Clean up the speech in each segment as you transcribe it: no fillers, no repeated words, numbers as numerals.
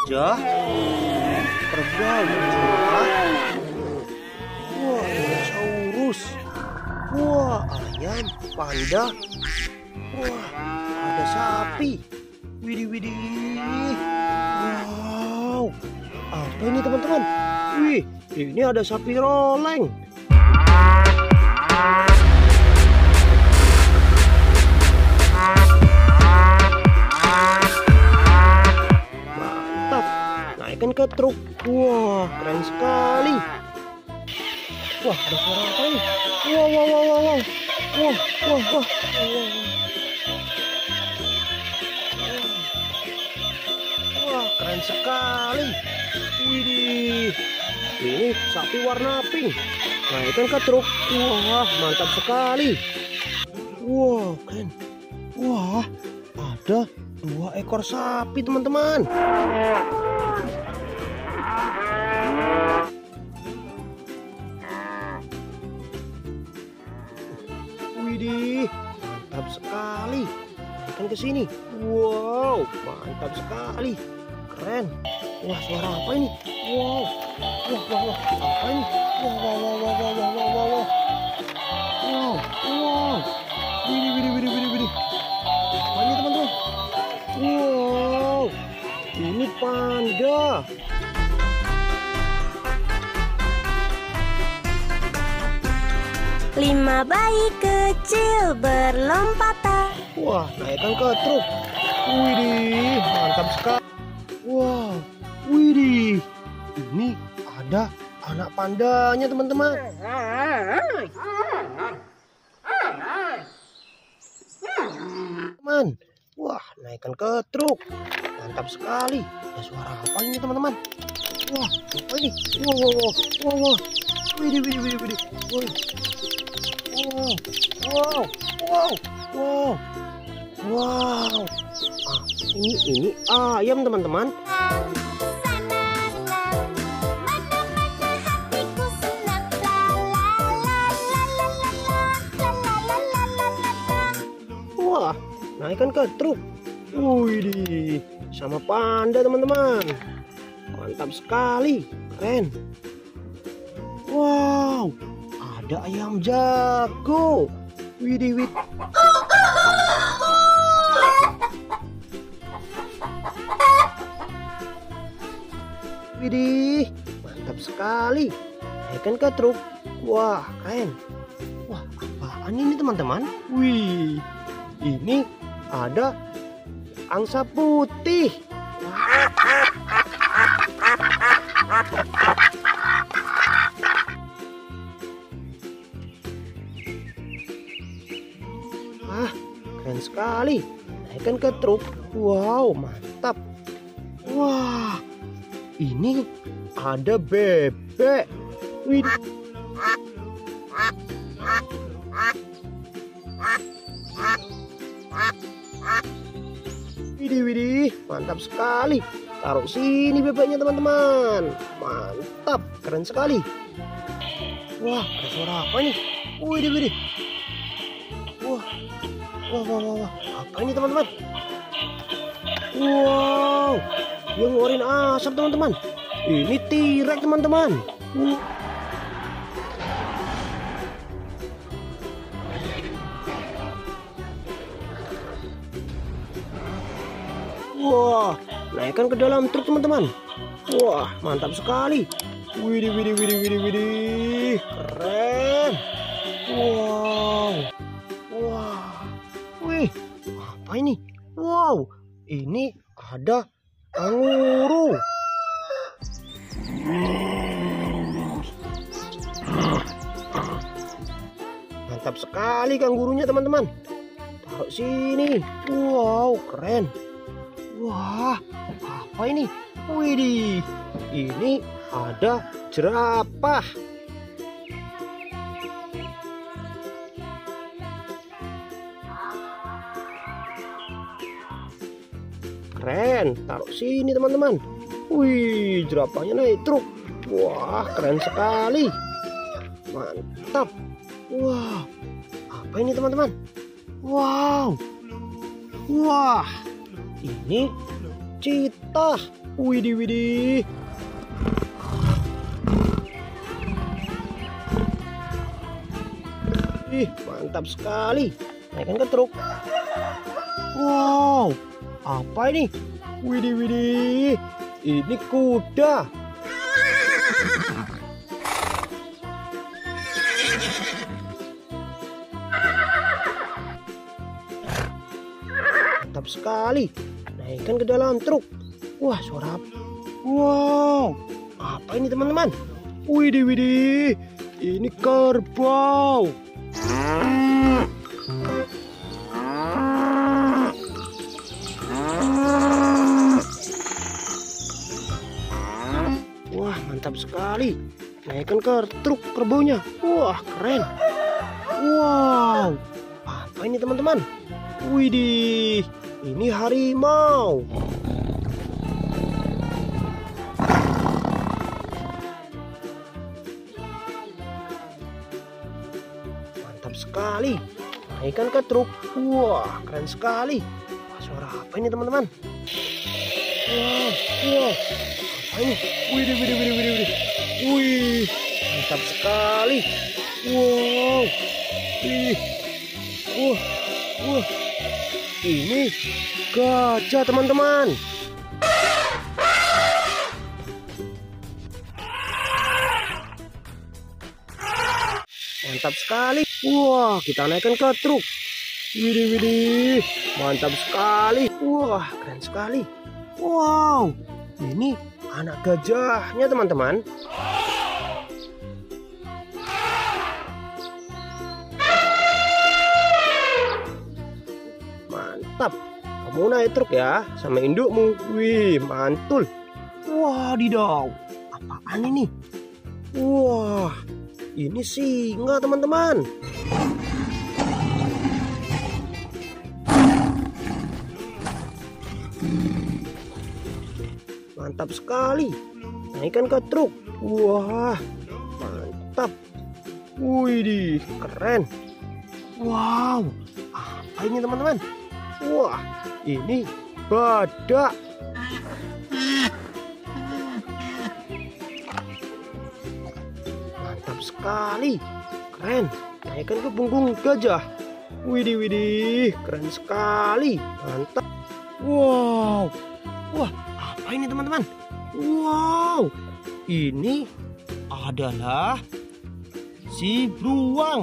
gajah, kerbau, wah, dinosaurus, wah, ayam, panda, wah, ada sapi, widih, widih, wow, apa ini teman-teman? Wih, ini ada sapi roleng. Mantap, naikkan ke truk. Wah, keren sekali. Wah, ada suara apa ini? Wah, wah, wah, wah, wah, wah, wah, wah, wah, keren sekali. Widih, ini sapi warna pink. Naikkan ke truk. Wah, mantap sekali. Wah, keren. Wah, ada 2 ekor sapi teman-teman. Widih, mantap sekali. Naikkan ke sini. Wow, mantap sekali. Keren. Wah, suara apa ini? Wow, wah, wah, wah, apa ini? Wah, wah, wah, wah, wah, wah, wah, wah, wah. Wow, wow. Widih, widih, widih, widih, widih. Apa ini teman-teman? Wow, ini panda. Lima bayi kecil berlompatan. Wah, naikkan ke truk. Widih, mantap sekali. Wow, widih, ini ada anak pandanya teman-teman. Teman, wah, naikkan ke truk. Mantap sekali. Ada suara apa ini teman-teman? Wah, apa ini? Wow, wow, wow, wow, wow. Widih, widih, widih, widih. Wow, wow, wow, wow, wow. Ah, ini ayam teman-teman. Wah, naikkan ke truk. Wih, sama panda teman-teman. Mantap sekali, keren. Wow, ada ayam jago. Widih, widih. Widih, mantap sekali. Naikkan ke truk. Wah, keren. Wah, apaan ini teman-teman? Wih, ini ada angsa putih. Wah, keren sekali. Naikkan ke truk. Wow, mantap. Wah, ini ada bebek. Widih. Widih, widih, mantap sekali. Taruh sini bebeknya teman-teman. Mantap, keren sekali. Wah, ada suara apa ini? Widih, widih. Wah, wah, wah, wah, wah. Apa ini teman-teman? Wow, dia ngeluarin asap teman-teman. Ini T-Rex teman-teman. Wah, naikkan ke dalam truk teman-teman. Wah, mantap sekali. Widih, widih, widih, widih, widih. Keren. Wow. Wah. Wih, apa ini? Wow, ini ada kanguru. Mantap sekali kangurunya teman-teman. Taruh sini. Wow, keren. Wah, apa ini? Widih, ini ada jerapah. Keren, taruh sini teman-teman. Wih, jerapahnya naik truk. Wah, keren sekali. Mantap. Wah, apa ini teman-teman? Wow. Wah, ini cheetah. Widih, widih. Ih, mantap sekali. Naikkan ke truk. Wow, apa ini? Widih, widih. Ini kuda. Mantap sekali. Naikkan ke dalam truk. Wah, suara apa? Wow, apa ini teman-teman? Widih, widih. Ini kerbau. Wah, mantap sekali. Naikkan ke truk kerbaunya. Wah, keren. Wow, apa ini teman-teman? Widih, ini harimau. Mantap sekali. Naikkan ke truk. Wah, keren sekali. Wah, suara apa ini teman-teman? Wah, wah. Apa ini? Widih, widih, widih, widih, widih. Wih, mantap sekali. Wow. Ih. Wah, wah. Ini gajah teman-teman. Mantap sekali. Wah, kita naikkan ke truk. Widih, widih. Mantap sekali. Wah, keren sekali. Wow, ini anak gajahnya teman-teman. Mantap. Kamu naik truk ya sama indukmu. Wih, mantul. Wadidaw, apaan ini? Wah, ini singa teman-teman. Mantap sekali. Naikkan ke truk. Wah, mantap. Wih, keren. Wow, apa ini teman-teman? Wah, ini badak. Mantap sekali. Keren. Naikkan ke punggung gajah. Widih, widih, keren sekali. Mantap. Wow. Wah, apa ini teman-teman? Wow, ini adalah si beruang.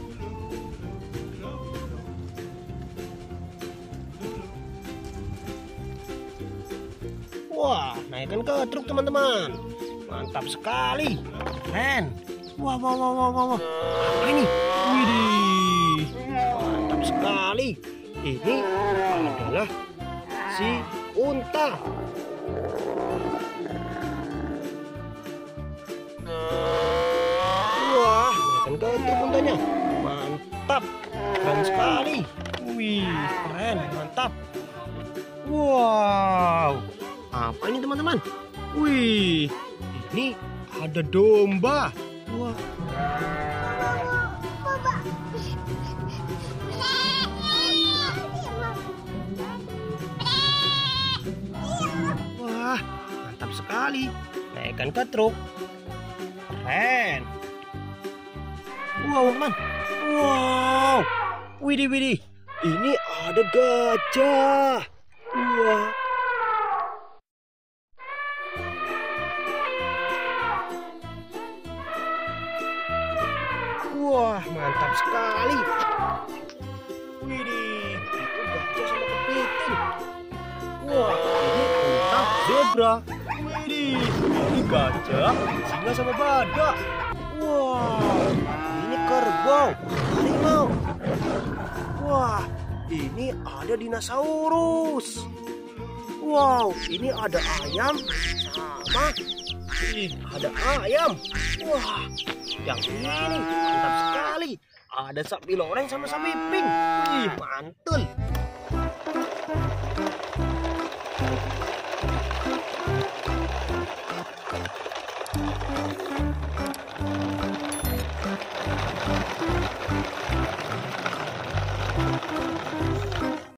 Wah, naikkan ke truk teman-teman. Mantap sekali. Keren. Wah, wah, wah, wah, wah, wah. Apa ini? Widih, mantap sekali. Ini adalah si unta. Wah, naikkan ke truk untanya. Mantap, keren sekali. Wih, keren, mantap. Wow, apa ini teman-teman? Wih, ini ada domba. Wah. Wah, mantap sekali. Naikkan ke truk. Keren. Wow, teman. Wow. Widih, widih. Ini ada gajah. Wah. Wah, mantap sekali. Widih, itu gajah sama kepiting. Wah, ini unta zebra. Widih, ini gajah, singa sama badak. Wah, ini kerbau, harimau. Wah, ini ada dinosaurus. Wow, ini ada ayam sama ada ayam. Wah, yang ini mantap sekali. Ada sapi loreng sama sapi pink. Wih, mantul.